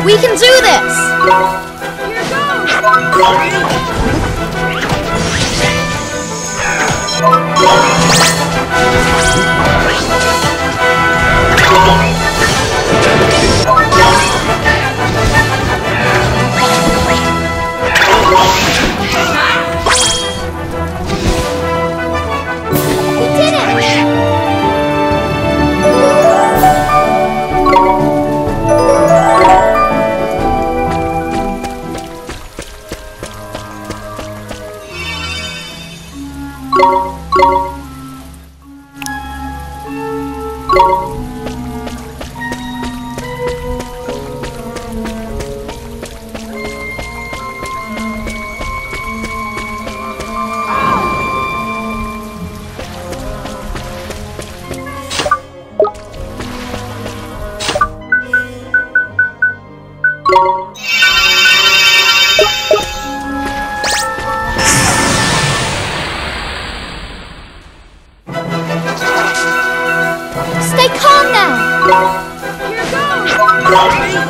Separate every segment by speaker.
Speaker 1: We can do this!
Speaker 2: Stay calm now! Here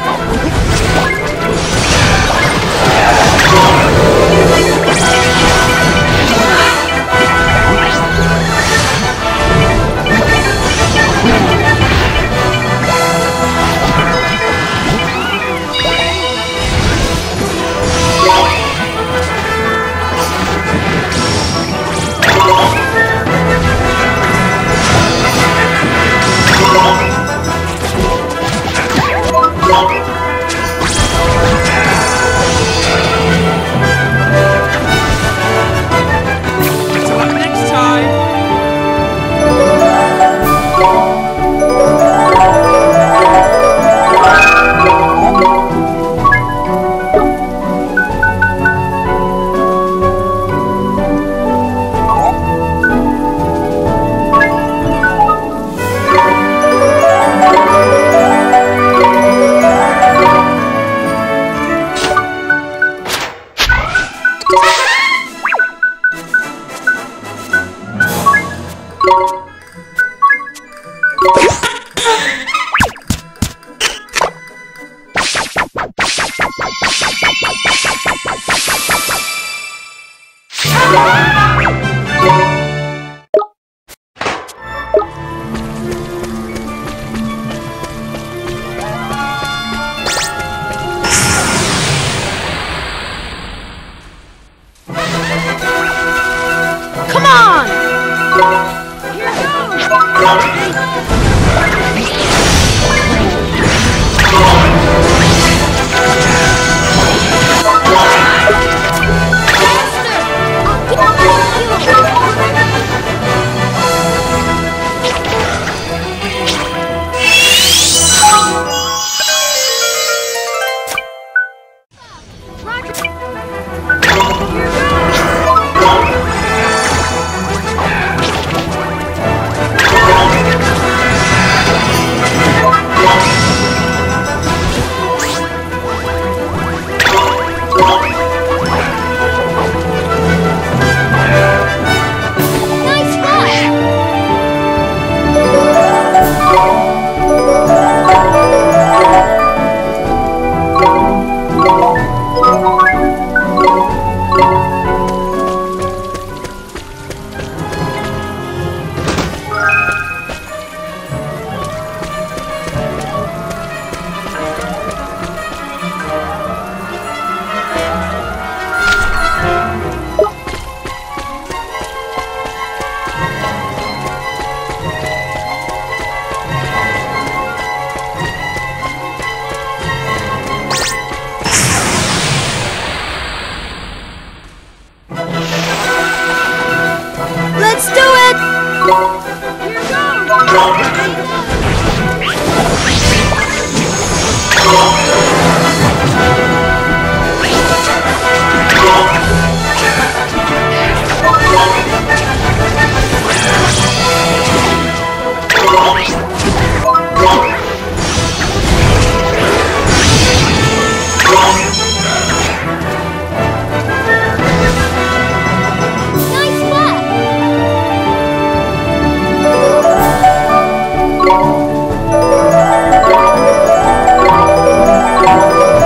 Speaker 2: go!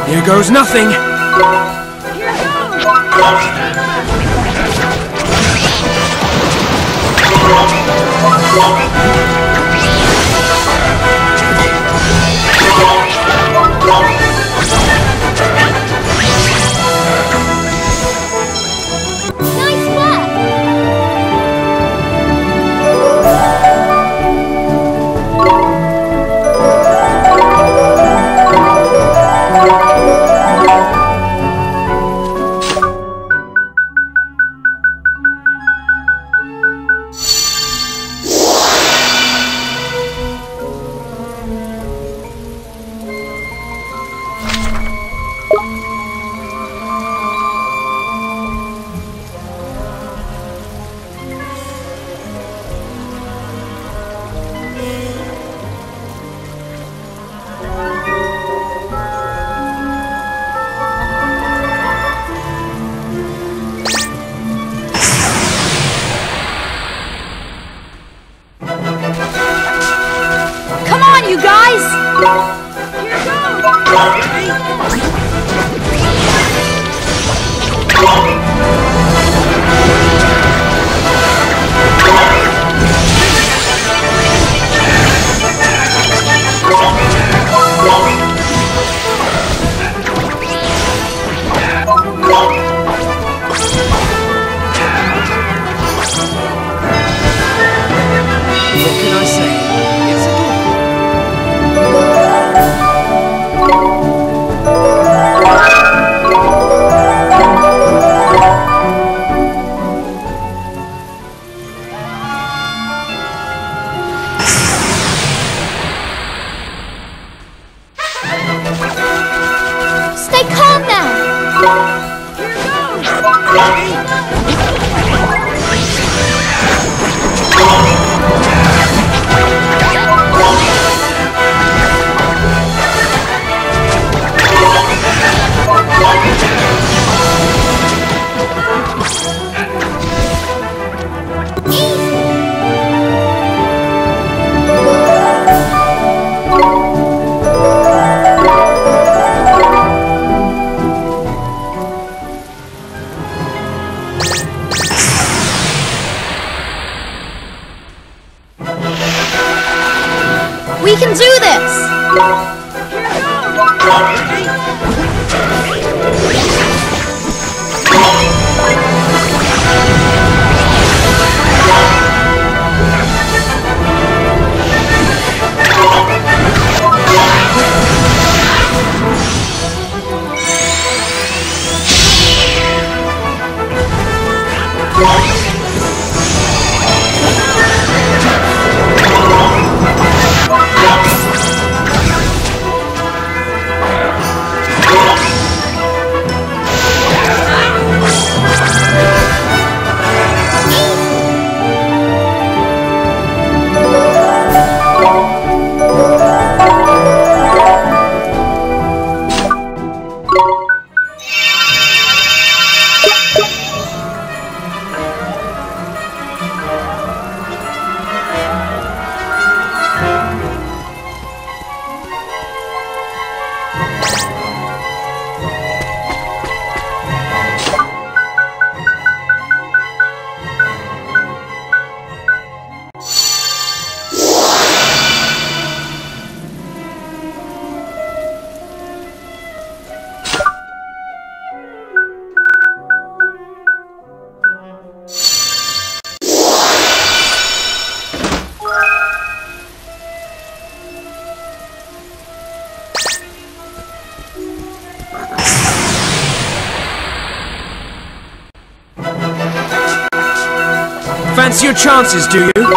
Speaker 1: Here goes nothing.
Speaker 2: Nice work! Come on, you guys!
Speaker 1: What can I say? It's
Speaker 2: Stay calm now! We can do this!
Speaker 1: Fancy your chances, do you?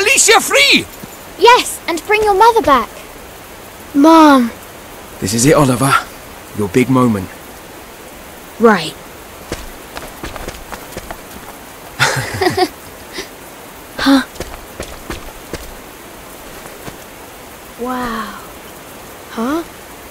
Speaker 3: Alicia free!
Speaker 2: Yes, and bring your mother back.
Speaker 4: Mom.
Speaker 1: This is it, Oliver. Your big moment.
Speaker 4: Right. Huh? Wow. Huh?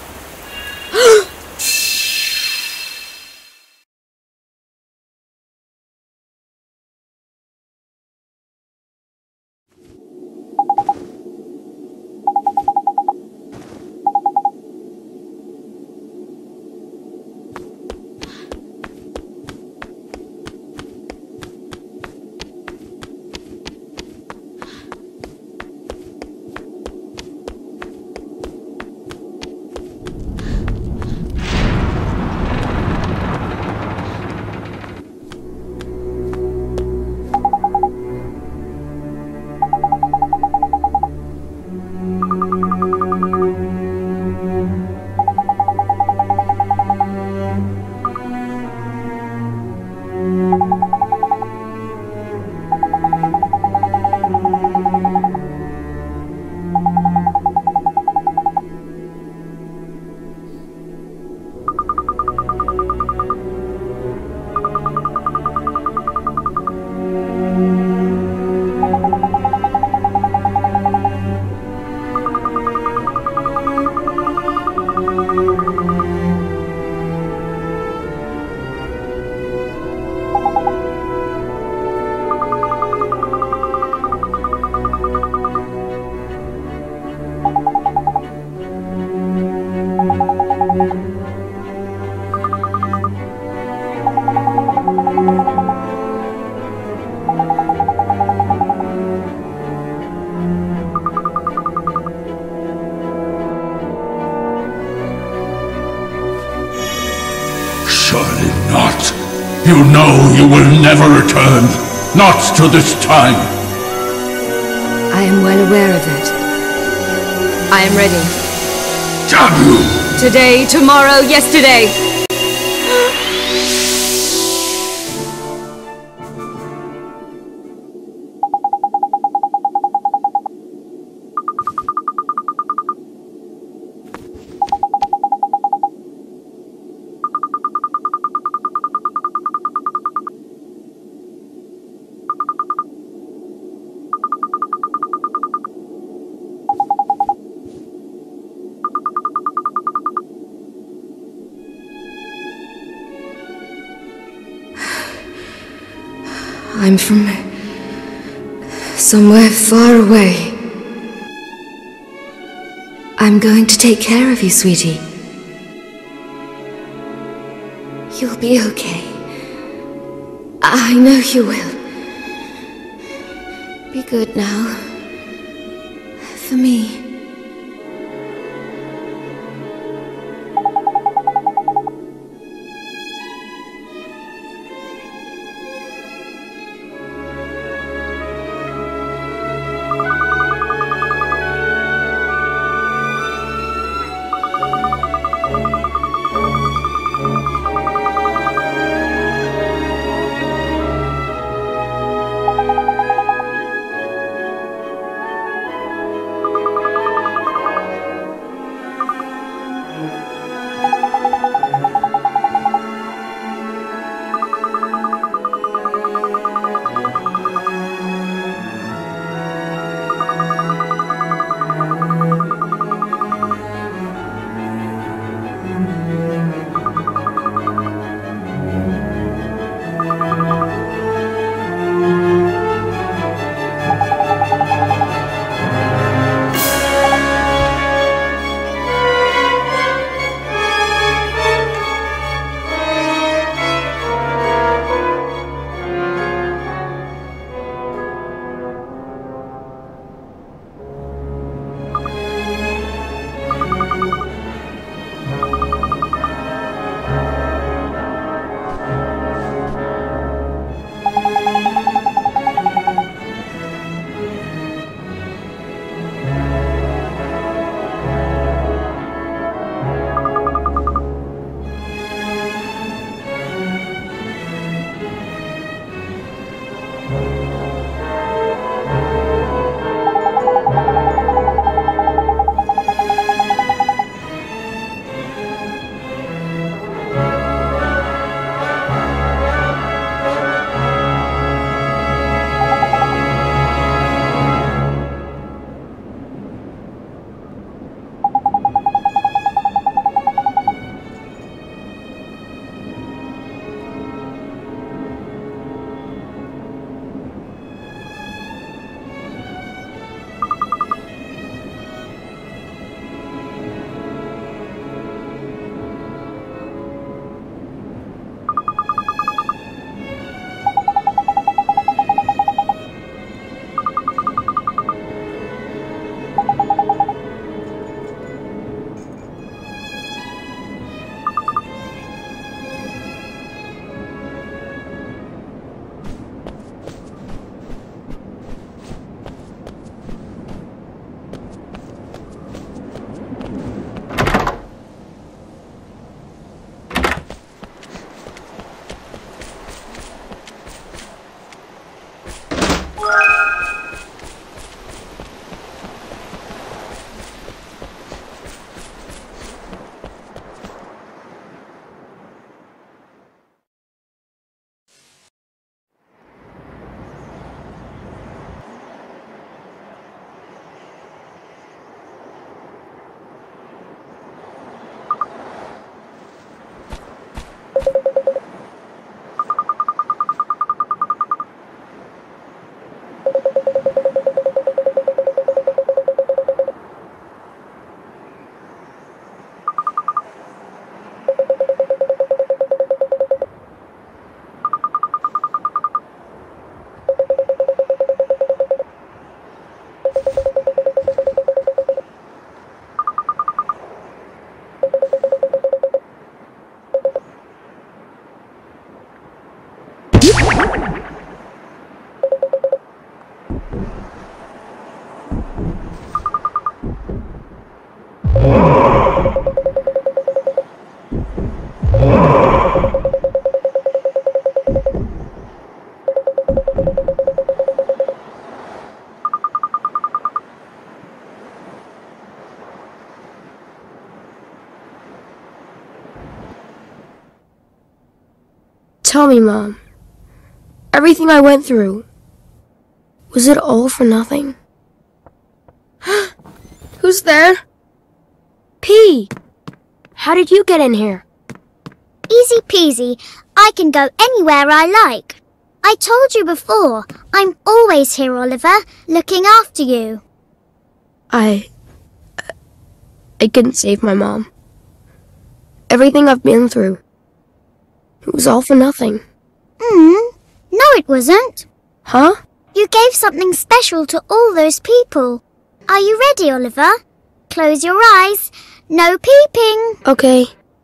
Speaker 5: Surely not. You know you will never return. Not to this time.
Speaker 4: I am well aware of it. I am ready.
Speaker 5: Damn you!
Speaker 4: Today, tomorrow, yesterday. I'm from somewhere far away. I'm going to take care of you, sweetie. You'll be okay. I know you will. Be good now. For me.
Speaker 3: Tell me, Mom. Everything I went through, was it all for nothing? Who's there? P! How did you get in here?
Speaker 2: Easy peasy. I can go anywhere I like. I told you before, I'm always here, Oliver, looking after you.
Speaker 3: I couldn't save my mom. Everything I've been through, it was all for nothing.
Speaker 2: No it wasn't.
Speaker 3: Huh?
Speaker 2: You gave something special to all those people. Are you ready, Oliver? Close your eyes. No peeping.
Speaker 3: Okay.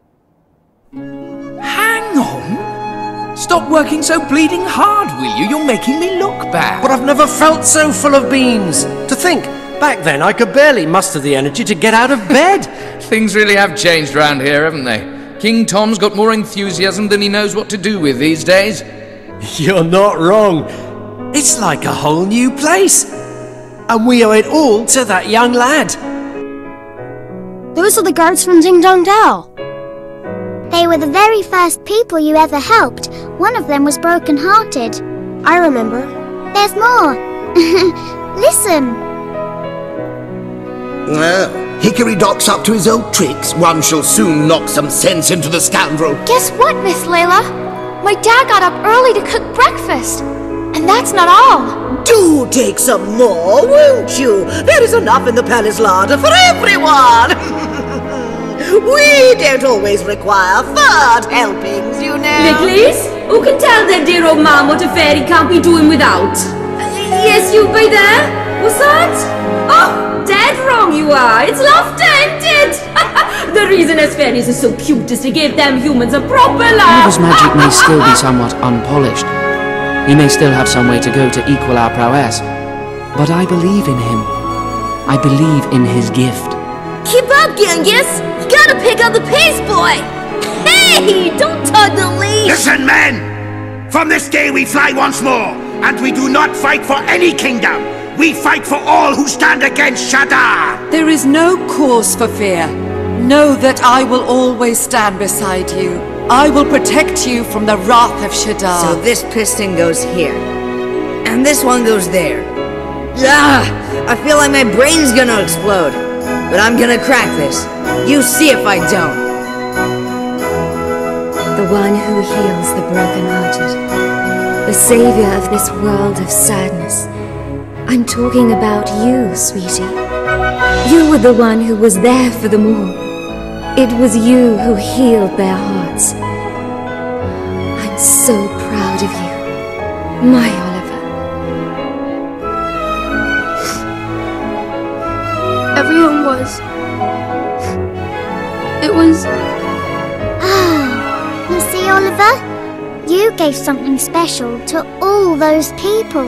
Speaker 1: Hang on! Stop working so bleeding hard, will you? You're making me look bad.
Speaker 6: But I've never felt so full of beans. To think, back then I could barely muster the energy to get out of bed.
Speaker 7: Things really have changed round here, haven't they? King Tom's got more enthusiasm than he knows what to do with these days.
Speaker 6: You're not wrong. It's like a whole new place. And we owe it all to that young lad.
Speaker 3: Those are the guards from Ding Dong Dell.
Speaker 2: They were the very first people you ever helped. One of them was broken-hearted.
Speaker 3: I remember.
Speaker 2: There's more. Listen.
Speaker 8: Well, Hickory Doc's up to his old tricks. One shall soon knock some sense into the scoundrel.
Speaker 2: Guess what, Miss Layla? My dad got up early to cook breakfast. And that's not all.
Speaker 9: Do take some more, won't you? There is enough in the palace larder for everyone. We don't always require third helpings, you know.
Speaker 10: Nicholas, who can tell their dear old man what a fairy can't be doing without? Yes, you by there? What's that? Oh, dead wrong you are. It's laughter, isn't it? The reason as fairies are so cute is to give them humans a proper laugh.
Speaker 11: Oliver's magic may still be somewhat unpolished. He may still have some way to go to equal our prowess. But I believe in him. I believe in his gift.
Speaker 10: Keep up, Genghis! You gotta pick up the pace, boy! Hey! Don't tug the leash!
Speaker 12: Listen, men! From this day we fly once more, and we do not fight for any kingdom. We fight for all who stand against Shadar!
Speaker 13: There is no cause for fear. Know that I will always stand beside you. I will protect you from the wrath of Shadar.
Speaker 14: So this piston goes here. And this one goes there. I feel like my brain's gonna explode. But I'm gonna crack this. You see if I don't.
Speaker 4: The one who heals the broken-hearted. The savior of this world of sadness. I'm talking about you, sweetie. You were the one who was there for them all. It was you who healed their hearts. I'm so proud of you, my Oliver.
Speaker 3: Everyone was. It was.
Speaker 2: Ah, you see, Oliver? You gave something special to all those people.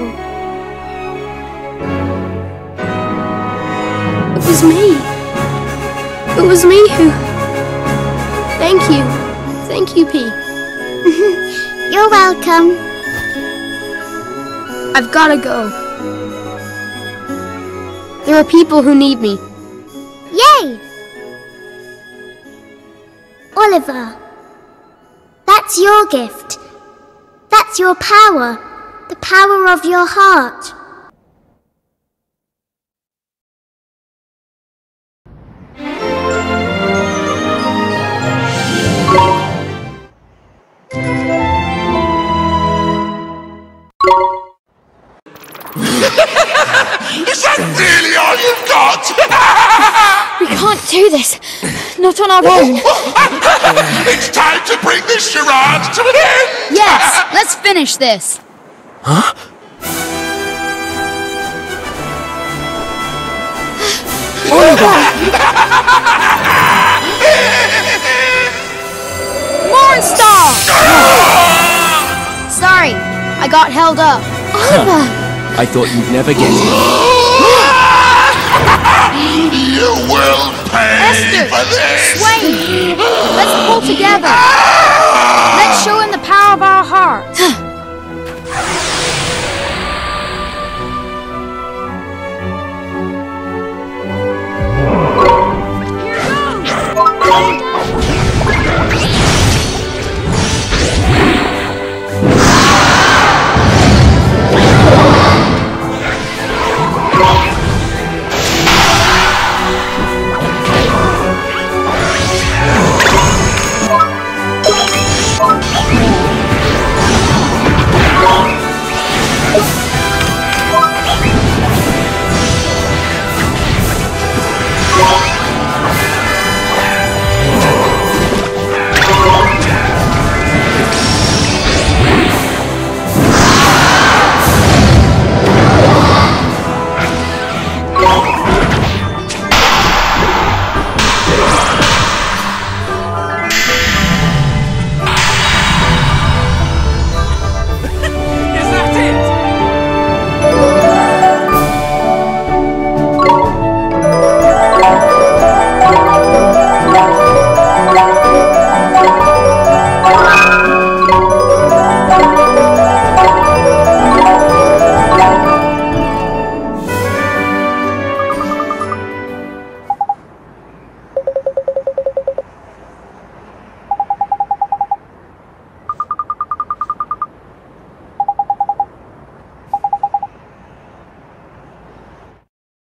Speaker 3: It was me. It was me who... Thank you. Thank you, P.
Speaker 2: You're welcome.
Speaker 3: I've gotta go. There are people who need me.
Speaker 2: Yay! Oliver, that's your gift. That's your power. The power of your heart.
Speaker 5: Is that really all you've got?
Speaker 2: We can't do this. Not on our own.
Speaker 5: It's time to bring this charade to an end!
Speaker 15: Yes, let's finish this.
Speaker 1: Huh?
Speaker 15: Mornstar! Sorry, I got held up.
Speaker 2: Oliver!
Speaker 1: I thought you'd never get it.
Speaker 5: You will pay
Speaker 15: Esther,
Speaker 5: for this!
Speaker 15: Swain, let's pull together. Let's show him the